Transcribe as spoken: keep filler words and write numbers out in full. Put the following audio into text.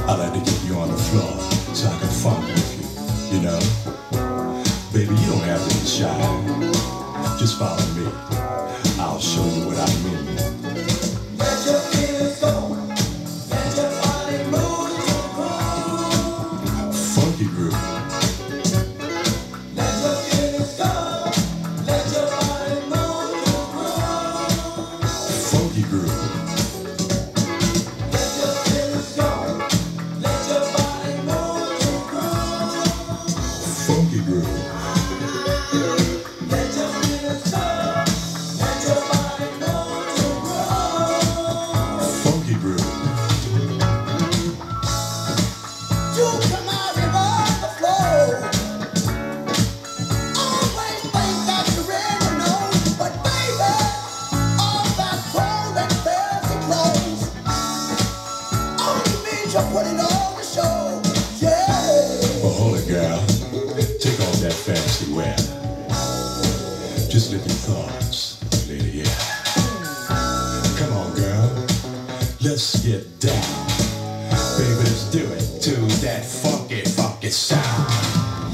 I like to get you on the floor so I can funk with you, you know? Baby, you don't have to be shy. Just follow me. I'll show you what I mean. Let your feelings go. Let your body move to the groove. Funky groove. Let your feelings go. Let your body move to the groove. Funky groove. Let your feelings go. Let your body move to the groove. Funky groove. Let your feelings go. Let your body move to the groove. Funky groove. You come out and on the floor. Always think that you really know, but baby, all that cold and fancy clothes only means you're putting on the show. Yeah. Well, hold it, girl. Take off that fancy wear. Just live your thoughts, lady, yeah. Come on, girl. Let's get down. Baby, let's do it to that funky, funky sound.